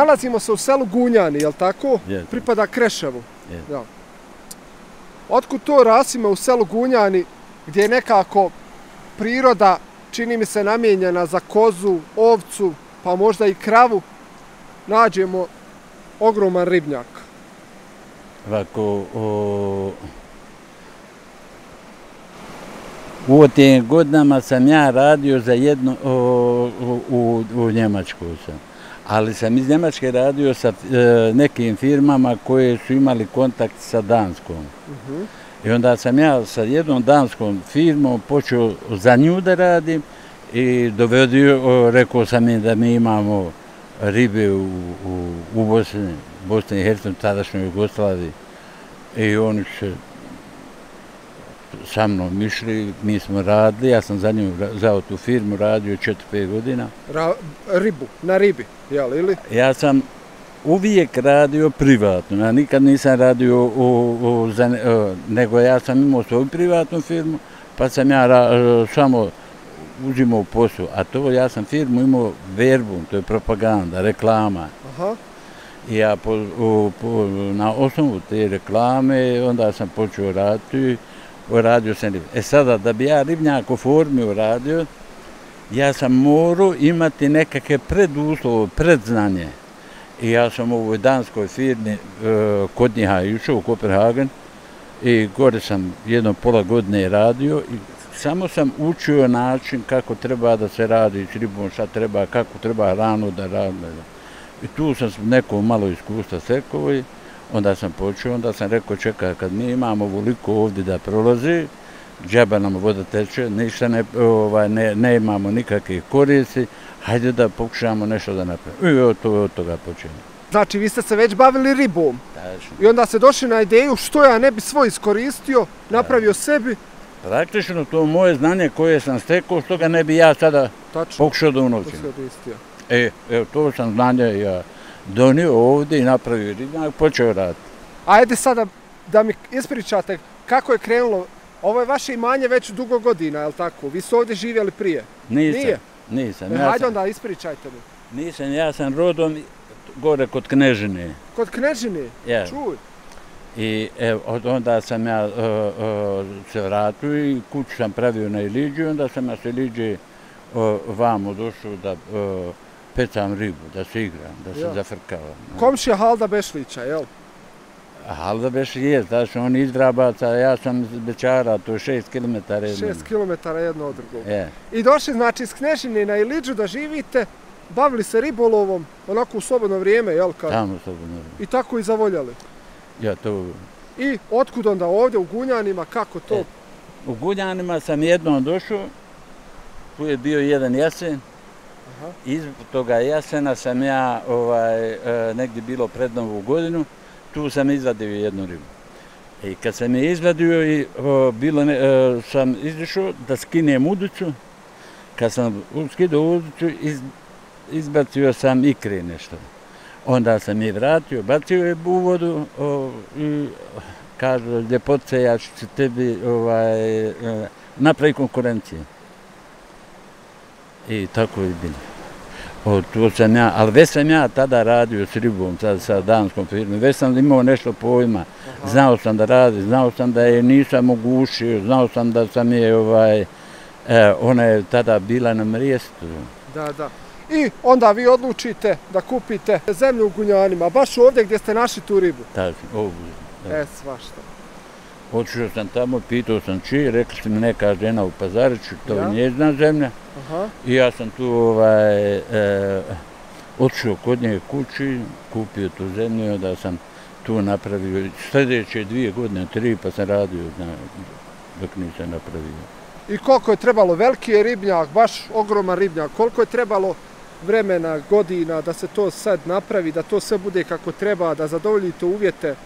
nalazimo se u selu Gunjani, jel tako? Yes. Pripada Kreševu. Yes. Da. Otkud to Rasime u selu Gunjani, gdje je nekako priroda, čini mi se, namijenjena za kozu, ovcu, pa možda i kravu, nađemo ogroman ribnjak? Ovako, u tim godinama sam ja radio za jedno, u Njemačkoj sam. Ali sam iz Njemačke radio sa nekim firmama koje su imali kontakt sa Danskom. I onda sam ja sa jednom danskom firmom počeo za nju da radim i dovedio, rekao sam im da mi imamo ribe u Bosni i Hercegovini, tadašnjoj Jugoslaviji. I oni su sa mnom išli, mi smo radili, ja sam za tu firmu radio 4-5 godina. Na ribi, jel, ili? Ja sam uvijek radio privatno, ja nikad nisam radio nego ja sam imao svoju privatnu firmu, pa sam ja samo uzimao posao, a to ja sam firmu imao Verbum, to je propaganda, reklama. Aha. I ja na osnovu te reklame onda sam počeo raditi, radio sam ribnjak. Sada, da bi ja ribnjak u formi uradio, ja sam morao imati nekakve preduslove, predznanje. I ja sam u ovoj danskoj firmi kod njiha išao u Kopenhagen i gore sam jedno pola godine radio i samo sam učio način kako treba da se radi s ribom, šta treba, kako treba hranu da radi. I tu sam neko malo iskustva stekao i onda sam počeo, onda sam rekao čekaj, kad mi imamo ovoliko ovdje da prolazi, džaba nam voda teče, ništa ne imamo nikakve koristi, hajde da pokušamo nešto da napravimo. I od toga počeo. Znači, vi ste se već bavili ribom. Tačno. I onda ste došli na ideju što ja ne bi svoj iskoristio, napravio sebi. Praktično to moje znanje koje sam stekao, što ga ne bi ja sada pokušao da unovčim. Evo, to sam znanje ja donio ovdje i napravio ribnjak, počeo raditi. Ajde sada da mi ispričate kako je krenulo. Ovo je vaše imanje već dugo godina, je li tako? Vi ste ovdje živjeli prije? Nisam. Hajde onda ispričajte mi. Nisam, ja sam rodom gore kod Knežine. Kod Knežine? Ja. Čuj. I onda sam ja se vratio i kuću sam pravio na Iliđu, onda sam ja sa Iliđe vamo došao da pecam ribu, da se igram, da se zafrkavam. Komšija Halda Bešlića, jel? Halda Bešlić je, znači on iz Drabaca, ja sam iz Bečara, to je 6 km. 6 km jedno od drugog. Je. I došli znači iz Knežine na Iliđu da živite, bavili se ribolovom, onako u slobodno vrijeme, jel? Tamo slobodno vrijeme. I tako i zavoljali. Ja, to... I otkud onda ovdje u Gunjanima, kako to? U Gunjanima sam jednom došao, tu je bio jedan jasen. Ispod toga jasena sam ja, negdje bilo pred Novu godinu, tu sam izvadio jednu ribu. I kad sam je izvadio, sam izišao da skinem udicu. Kad sam skidao udicu, izbacio sam ikre nešto. Onda sam je vratio, bacio je u vodu i kaže, ljepotice, ja ću tebi napravi konkurencije. I tako je bilo. Ali već sam ja tada radio s ribom, sa danskom firmom, već sam imao nešto pojma, znao sam da radi, znao sam da je nisam ogušio, znao sam da sam je, ona je tada bila na mjestu. Da. I onda vi odlučite da kupite zemlju u Gunjanima, baš ovdje gdje ste našli tu ribu. Tačno, ovdje. Svašta. Otišao sam tamo, pitao sam čiji, rekli su mi neka žena u Pazariću, to je njezina zemlja. I ja sam tu otišao kod nje kući, kupio tu zemlju i onda sam tu napravio sljedeće 2 godine, 3, pa sam radio dok nisam napravio. I koliko je trebalo, veliki je ribnjak, baš ogroman ribnjak, koliko je trebalo vremena, godina da se to sad napravi, da to sve bude kako treba, da zadovoljite uvjete?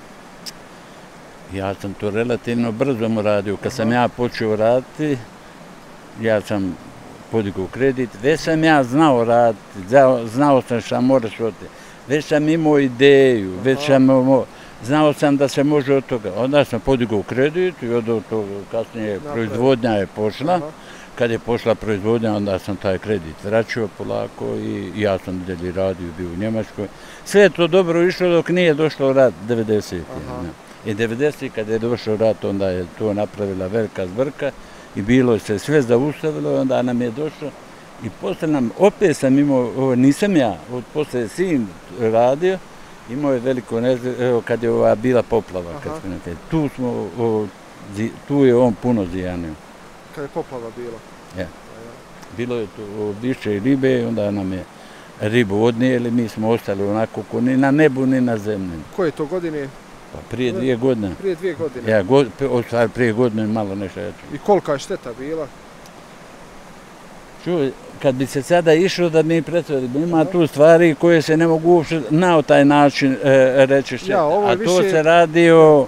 Ja sam to relativno brzo radio. Kad sam ja počeo raditi, ja sam podigao kredit, već sam ja znao raditi, znao sam šta moraš od toga. Već sam imao ideju, znao sam da se može od toga. Onda sam podigao kredit i od toga kasnije proizvodnja je pošla. kad je pošla proizvodnja, onda sam taj kredit vraćao polako i ja sam dalje radio, bio u Njemačkoj. Sve je to dobro išlo dok nije došlo rat 90. I 90. kad je došao rat, onda je to napravila velika zbrka i bilo se sve zaustavilo, onda nam je došlo i poslije nam, opet sam imao, nisam ja, poslije sin radio, imao je veliko nezgodu, kad je bila poplava, tu je on puno zijanio. Kad je poplava bila? Ja. Bilo je tu više ribe, onda nam je ribu odnijeli, mi smo ostali onako ni na nebu, ni na zemlji. Koje to godine? Pa prije 2 godine. Prije 2 godine? Ja, prije godine malo nešto jače. I kolika je šteta bila? Čuj, kad bi se sada išlo da mi pretvorimo, ima tu stvari koje se ne mogu uopšte na taj način reći šteta. A to se radi o...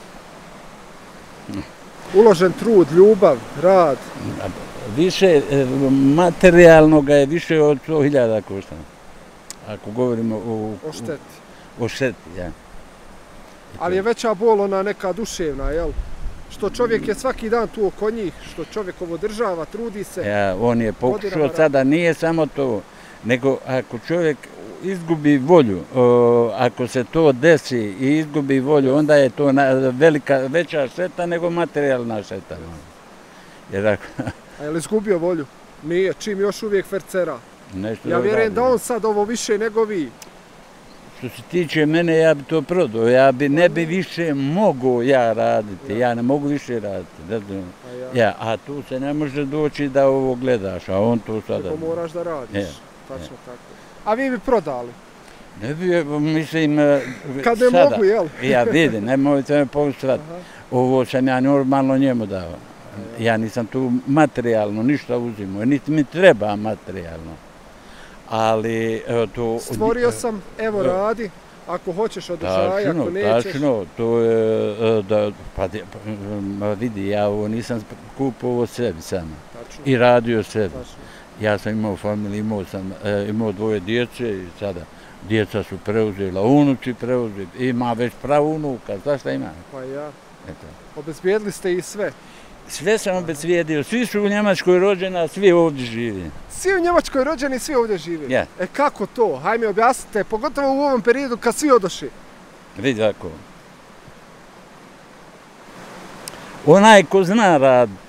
Uložen trud, ljubav, rad. Više materijalnoga je više od 100.000 košta. Ako govorimo o šteti. O šteti, ja. Ali je veća bol ona neka duševna, jel? Što čovjek je svaki dan tu oko njih, što čovjek ovo država, trudi se. Ja, on je pokušao sada, nije samo to, nego ako čovjek izgubi volju, ako se to desi i izgubi volju, onda je to veća šteta nego materijalna šteta. A je li izgubio volju? Nije, čim još uvijek fercera. Ja vjerujem da on sad ovo više nego vi. Što se tiče mene, ja bi to prodao, ne bi više mogao ja raditi, ja ne mogu više raditi. A tu se ne može doći da ovo gledaš, a on to sada... Nego moraš da radiš, tačno tako. A vi bi prodali? Ne bi, mislim, kad ne mogu, jel? Ja vidim, nemojte me povrstati. Ovo sam ja normalno njemu dao. Ja nisam tu materijalno ništa uzimao, niti mi treba materijalno. Ali to... Stvorio sam, evo radi, ako hoćeš održaj, ako nećeš... Tačno, to je, pa vidi, ja ovo nisam kupovao sebi samo. I radio sebi. Ja sam imao familiju, imao 2 djece i sada djeca su preuzela, unuci preuzeli, ima već pravunuka, znaš šta ima? Pa ja. Obezbijedili ste i sve. Sve sam obezbijedio, svi su u Njemačkoj rođeni, a svi ovdje živi. Svi u Njemačkoj rođeni, svi ovdje živi? Ja. Kako to? Hajde mi objasnite, pogotovo u ovom periodu kad svi odošli. Vidi ovako. Onaj ko zna raditi,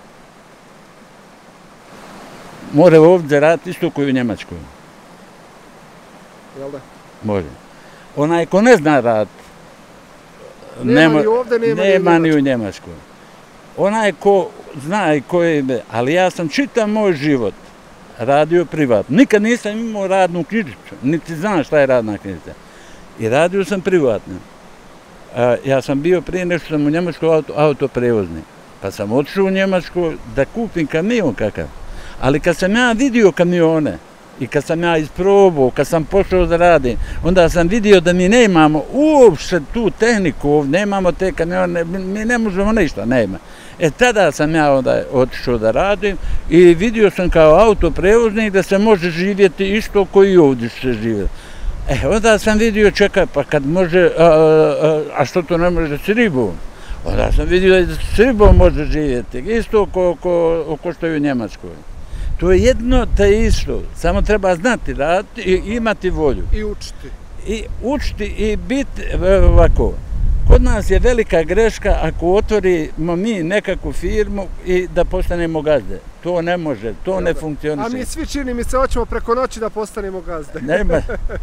mora ovdje raditi isto koji u Njemačkoj. Jel da? Može. Onaj ko ne zna raditi, nema ni ovdje, nema ni u Njemačkoj. Onaj ko zna i ko je, ali ja sam čitav moj život radio privatno. Nikad nisam imao radnu knjižicu, niti znam šta je radna knjižica. I radio sam privatno. Ja sam bio prije nešto sam u Njemačkoj autoprevoznik. Pa sam otišao u Njemačku da kupim kamion kakav. Ali kad sam ja vidio kamione i kad sam ja isprobao, kad sam pošao da radim, onda sam vidio da mi nemamo uopšte tu tehniku ovdje, nemamo te kamione, mi ne možemo ništa, nema. Tada sam ja onda otišao da radim i vidio sam kao autoprevoznik da se može živjeti isto koji i ovdje se živjeti. Onda sam vidio, čekaj, pa kad može, a što to ne može s ribom? Onda sam vidio da s ribom može živjeti, isto ko što je u Njemačkoj. To je jedno te isto, samo treba znati raditi i imati volju. I učiti. I učiti i biti ovako. Kod nas je velika greška ako otvorimo mi nekakvu firmu i da postanemo gazde. To ne može, to ne funkcioniše. A mi svi čini mi se hoćemo preko noći da postanemo gazde. Nema.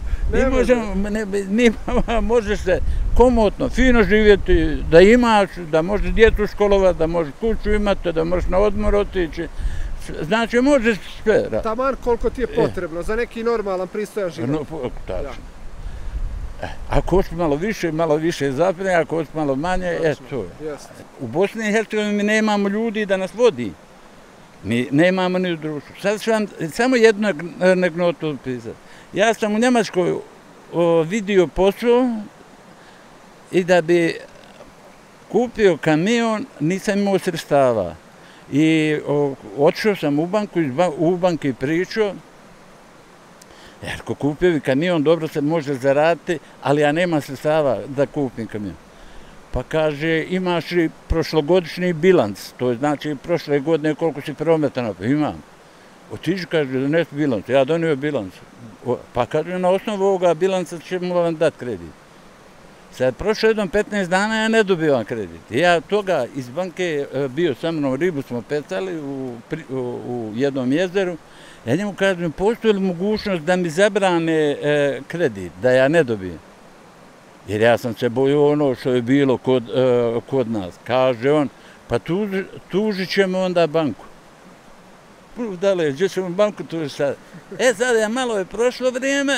Možeš se komotno, fino živjeti, da imaš, da možeš djecu školovati, da možeš kuću imati, da možeš na odmor otići. Znači, možeš sve raditi. Taman koliko ti je potrebno za neki normalan, pristojan život. Tačno. Ako hoćeš malo više zapne, ako hoćeš malo manje, to je. U Bosni i Hercegovini mi nemamo ljudi da nas vodi. Mi nemamo ni u društvu. Sad ću vam samo jednu anegdotu pisati. Ja sam u Njemačkoj vidio posao i da bi kupio kamion nisam imao sredstava. I otišao sam u banku i pričao, jer ko kupio kamion dobro se može zaraditi, ali ja nemam sredstava da kupim kamion. Pa kaže, imaš li prošlogodišnji bilans, to znači prošle godine koliko si prometa napravio? Imam. Otiđi, kaže, donesi bilans. Ja donio bilans. Pa kaže, na osnovu ovoga bilansa ćemo vam dati kredit. Sad, prošlo jednom 15 dana ja ne dobivam kredit. Ja toga iz banke bio sa mnom, ribu smo pecali u jednom jezeru. Ja njemu kažem, postoji li mogućnost da mi zabrane kredit, da ja ne dobijem? Jer ja sam se bojio ono što je bilo kod nas. Kaže on, pa tužit ćemo onda banku. Dale, gdje ćemo banku tužiti sad? Sad malo je prošlo vrijeme,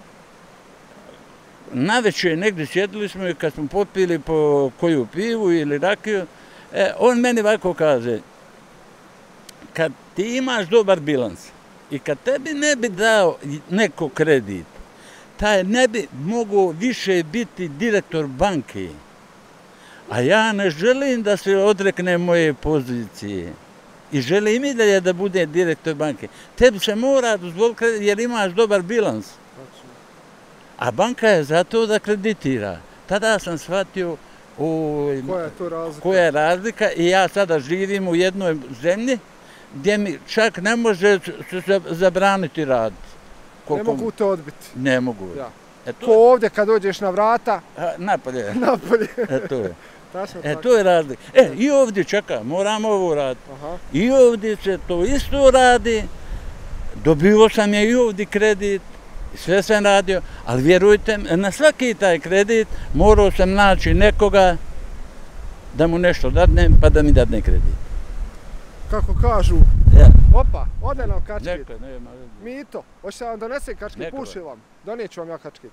navečer negdje sjedili smo i kad smo popili po koju pivu ili rakiju, on meni ovako kaže, kad ti imaš dobar bilans i kad tebi ne bi dao neko kredit, taj ne bi mogao više biti direktor banke. A ja ne želim da se odrekne moje pozicije. I želim i dalje da bude direktor banke. Tebi se mora dozvoliti kredit jer imaš dobar bilans. A banka je zato da kreditira. Tada sam shvatio koja je razlika i ja sada živim u jednoj zemlji gdje mi čak ne može se zabraniti raditi. Ne mogu te odbiti. Ne mogu. Ko ovdje kad dođeš na vrata? Napolje. Napolje. To je. To je razlika. I ovdje čeka, moramo ovo raditi. I ovdje se to isto radi. Dobio sam je i ovdje kredit. Sve sam radio, ali vjerujte, na svaki taj kredit morao sam naći nekoga da mu nešto dadnem, pa da mi dadne kredit. Kako kažu, opa, ode nam kačkit. Mito, hoćete vam donese kačkit, puši vam, donijeću vam ja kačkit.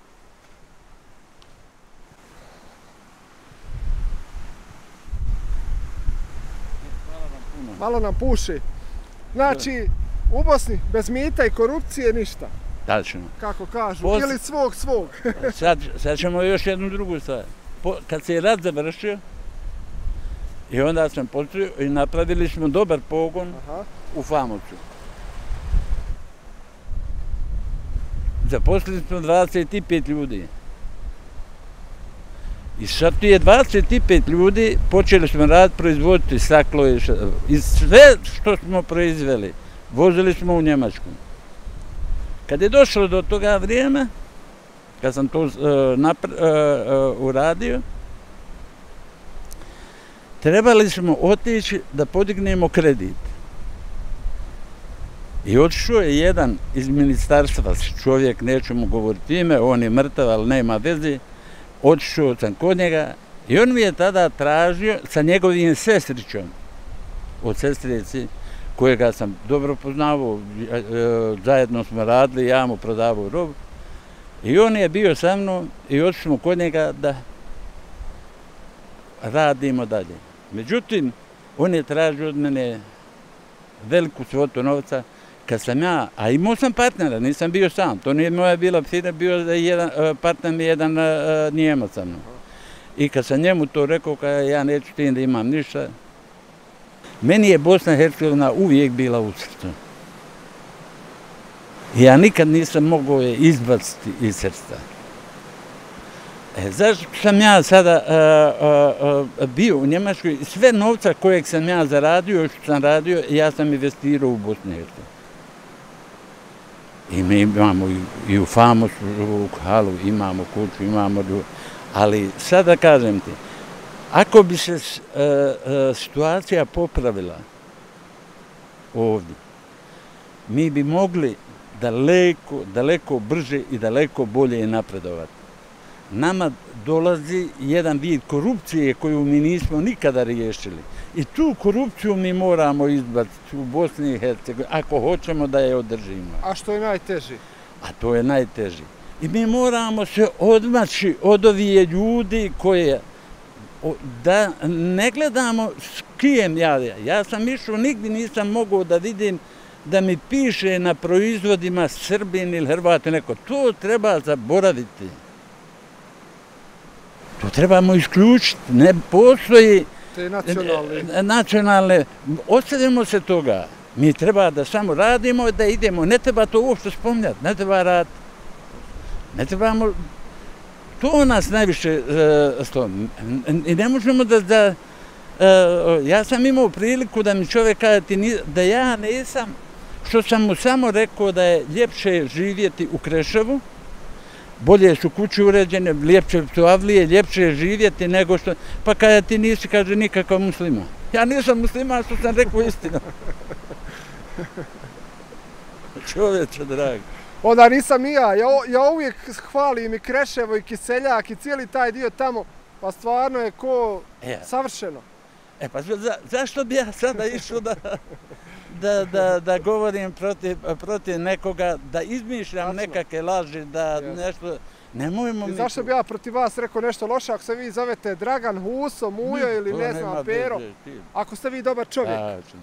Malo nam puši. Znači, u Bosni bez mita i korupcije ništa. Tačno. Kako kažu, ili svog. Sad ćemo još jednu drugu stvar. Kad se je rat završio, i onda sam počeo i napravili smo dobar pogon u Famovcu. Zaposlili smo 25 ljudi. I sad tu je 25 ljudi, počeli smo raditi, proizvoditi staklo i sve što smo proizveli, vozili smo u Njemačku. Kad je došlo do toga vrijeme, kad sam to uradio, trebali smo otići da podignemo kredit. I otišao je jedan iz ministarstva, čovjek, neću mu govoriti ime, on je mrtav, ali nema veze. Otišao sam kod njega i on mi je tada tražio sa njegovim sestrićom, od sestrici, kojega sam dobro poznavao, zajedno smo radili, ja mu prodavao robu. I on je bio sa mnom i otišli smo kod njega da radimo dalje. Međutim, on je tražio od mene veliku svotu novca, kad sam ja, a imao sam partnera, nisam bio sam, to nije moja bila firma, bio partner mi jedan Njemac sa mnom. I kad sam njemu to rekao, ja neću tim da imam ništa, meni je Bosna i Hercegovina uvijek bila u srcu. Ja nikad nisam mogao je izbaciti iz srca. Zašto sam ja sada bio u Njemačkoj, sve novca kojeg sam ja zaradio, što sam radio, ja sam investirao u Bosnu i Hercegovinu. I mi imamo i u Famosu, u halu, imamo kuću, imamo... Ali sada kažem ti, ako bi se situacija popravila ovdje, mi bi mogli daleko brže i daleko bolje napredovati. Nama dolazi jedan vid korupcije koju mi nismo nikada riješili. I tu korupciju mi moramo izbaciti u Bosni i Hercegovini, ako hoćemo da je održimo. A što je najteži? A to je najteži. I mi moramo se odmaći od ovih ljudi koje, da ne gledamo s kijem ja. Ja sam išao, nigdje nisam mogao da vidim da mi piše na proizvodima Srbin ili Hrvati neko. To treba zaboraviti. To trebamo isključiti. Ne postoji te nacionalne. Ostavimo se toga. Mi treba da samo radimo, da idemo. Ne treba to uopšte spominjati. Ne treba raditi. Ne trebamo To nas najviše i ne možemo ja sam imao priliku da mi čovjek kaže da ja nisam, što sam mu samo rekao da je ljepše živjeti u Kreševu, bolje su kuće uređene, ljepše su avlije, ljepše je živjeti nego što... Pa kada ti nisi, kaže, nikakav musliman. Ja nisam musliman, što sam rekao istinu. Čovječe, dragi. Onda nisam ni ja. Ja uvijek hvalim i Kreševo i Kiseljak i cijeli taj dio tamo. Pa stvarno je ko savršeno. Pa zašto bi ja sada išao da govorim protiv nekoga, da izmišljam nekakve laži, da nešto... Nemojmo mi... Zašto bi ja protiv vas rekao nešto loše ako se vi zovete Dragan, Huso, Mujo ili ne znam, Pero, ako ste vi dobar čovjek?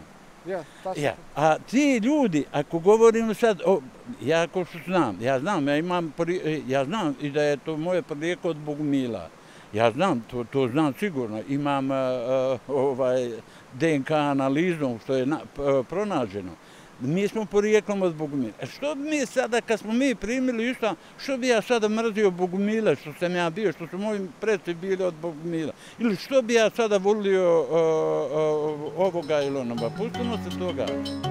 A ti ljudi, ako govorimo sad, ja ko što znam, ja znam i da je to moje porijeklo od Bogumila. Ja znam, to znam sigurno, imam DNK analizom što je pronađeno. Mi smo porijeklom od Bogumila. Što bi mi sada, kad smo mi primili Islam, što bi ja sada mrzio Bogumila, što sam ja bio, što su moji predci bili od Bogumila? Ili što bi ja sada volio ovoga ili onoga? Pustimo se toga.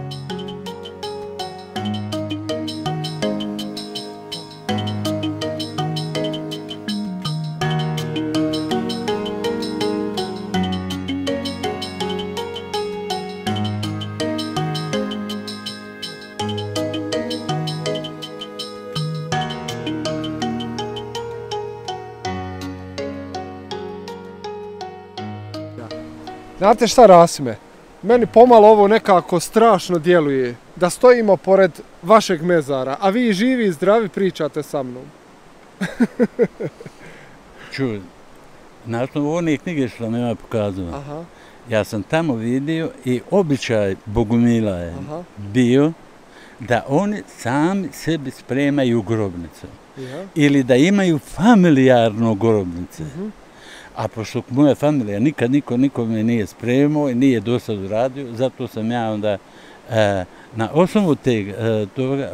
Znate šta, Rasime? Meni pomalo ovo nekako strašno djeluje. Da stojimo pored vašeg mezara, a vi živi i zdravi pričate sa mnom. Čuj, na osnovu one knjige što nam ima pokazano, ja sam tamo vidio i običaj Bogumila je bio da oni sami sebi spremaju grobnicu. Ili da imaju familijarnu grobnicu. A pošto moja familija nikad nikome nije spremao i nije do sad uradio, zato sam ja onda na osnovu toga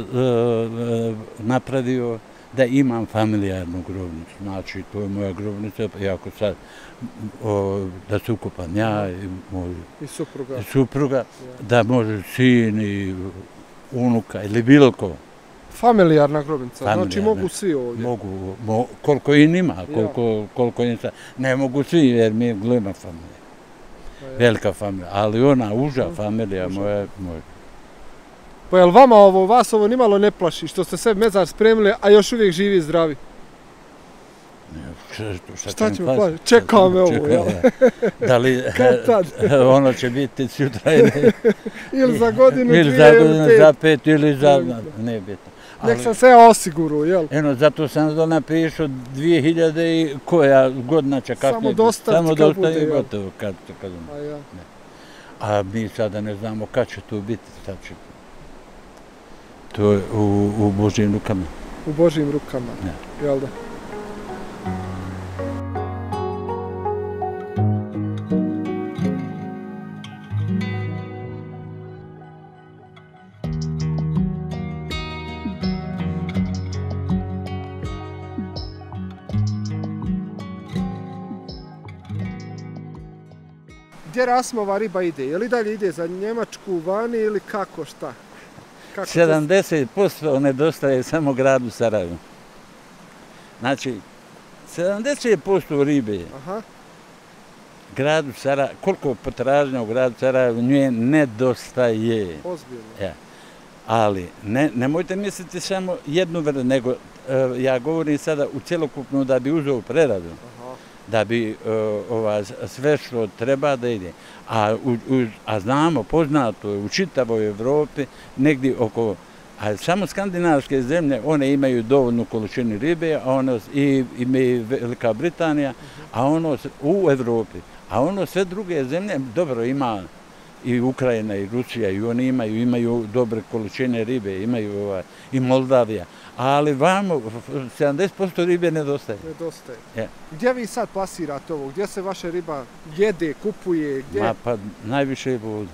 napravio da imam familijarnu grobnicu. Znači, to je moja grobnica, jako sad da se ukopam ja i moj supruga, da može sin i unuka ili bilo ko. Familijarna grobnica, znači mogu svi ovdje? Mogu, koliko i nima, koliko i nima. Ne mogu svi jer mi je golema familija, velika familija, ali ona uža familija moja. Pa jel vas ovo nimalo ne plaši što ste sve mezar spremili, a još uvijek živi i zdravi? Šta će me plašiti? Čeka me ovo, jel? Da li ono će biti sutra ili za godinu, ili za 5 ili za... Ne bitno. Nek sam se ja osigurao, jel? Eno, zato sam napišao 2000 i koja godina će kasnije. Samo dosta i gotovo. A mi sada ne znamo kad će to biti. To je u Božjim rukama. U Božjim rukama, jel da? Gdje Rasimova riba ide? Je li dalje ide za Njemačku, vani ili kako, šta? 70% nedostaje samo gradu Sarajevu. Znači, 70% ribe gradu Sarajevu, koliko potražnja u gradu Sarajevu nje nedostaje. Ozbiljno. Ali, nemojte misliti samo jednu vrstu, nego ja govorim sada u cjelokupnu da bi uzeo preradu. Da bi sve što treba da ide. A znamo, poznato je u čitavoj Evropi, negdje oko, a samo skandinavske zemlje, one imaju dovoljnu količinu ribe, i Velika Britanija, a ono u Evropi. A ono sve druge zemlje, dobro ima i Ukrajina i Rusija, i oni imaju dobre količine ribe, imaju i Moldavija. Ali vamo 70% ribe nedostaje. Gdje vi sad plasirate ovo? Gdje se vaša riba jede, kupuje? Pa najviše je ovdje.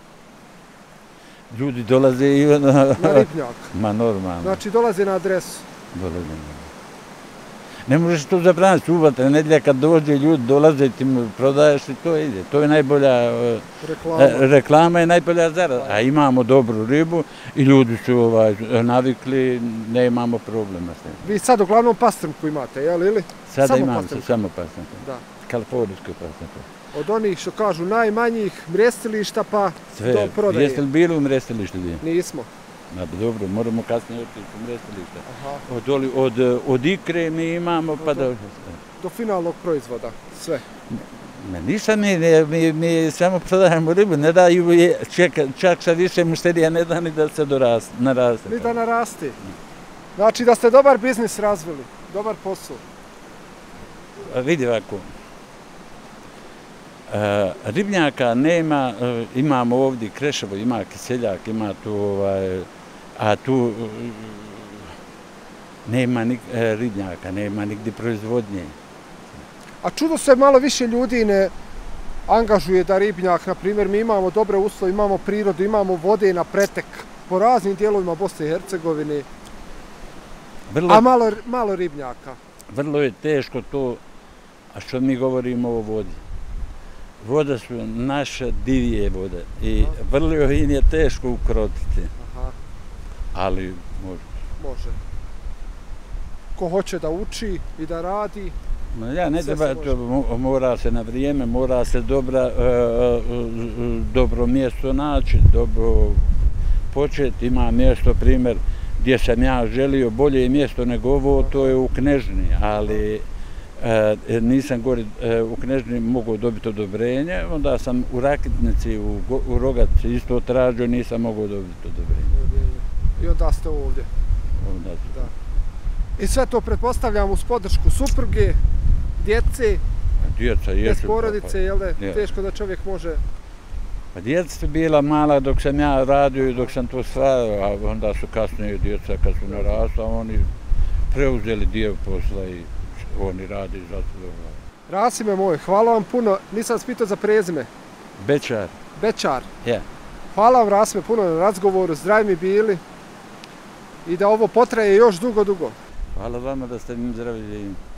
Ljudi dolaze i na ribnjak? Ma normalno. Znači dolaze na adresu? Dolaze na adresu. Ne možeš to zabraniti, subota, nedjelja kad dođe ljudi, dolaze ti mu prodaješ i to ide. To je najbolja reklama je najbolja zarada. A imamo dobru ribu i ljudi su navikli, ne imamo problema s tim. Vi sad uglavnom pastrmku imate, jel ili? Sada imamo samo pastrmku. Da. Kalifornijsku pastrmku. Od onih što kažu najmanjih mrestilišta pa do prodaje. Jeste li bili u mrestilištu? Nismo. Dobro, moramo kasnije otići u mrestilišta. Od ikre mi imamo pa do finalnog proizvoda, sve. Ništa mi samo prodajemo ribu, ne daju, čak sa više mušterija ne da ni da se naraste. Ni da naraste. Znači da ste dobar biznis razvili, dobar posao. Vidi ovako, ribnjaka nema, imamo ovdje Kreševo, ima Kiseljak, ima tu, a tu nema ribnjaka, nema nigdje proizvodnje. A čudo se malo više ljudi ne angažuje da ribnjak, na primjer, mi imamo dobre uslove, imamo prirodu, imamo vode na pretek po raznim dijelovima Bosne i Hercegovine, a malo ribnjaka. Vrlo je teško to, a što mi govorimo o vodi. Voda su naše divije vode i vrlo im je teško ukrotiti, ali može. Može. Ko hoće da uči i da radi, ja ne treba, mora se na vrijeme, mora se dobro mjesto naći, dobro početi. Ima mjesto, primjer, gdje sam ja želio bolje mjesto nego ovo, to je u Knežni, ali nisam gore u Knežni mogao dobiti odobrenje, onda sam u Rakitnici, u Rogatici isto tražio, nisam mogao dobiti odobrenje. I onda ste ovdje. Onda ste. I sve to pretpostavljam uz podršku supruge, djece, bez porodice, jel da je teško da čovjek može... Pa djeca su bila mala dok sam ja radio i dok sam to stvarao, a onda su kasnije djeca kad su narasla, oni preuzeli dio posla i oni radi za to. Rasime moj, hvala vam puno, nisam spitao za prezime. Bečar. Bečar. Ja. Hvala vam Rasime puno na razgovoru, zdravi mi bili i da ovo potraje još dugo. Hvala vama da ste mi zdravi.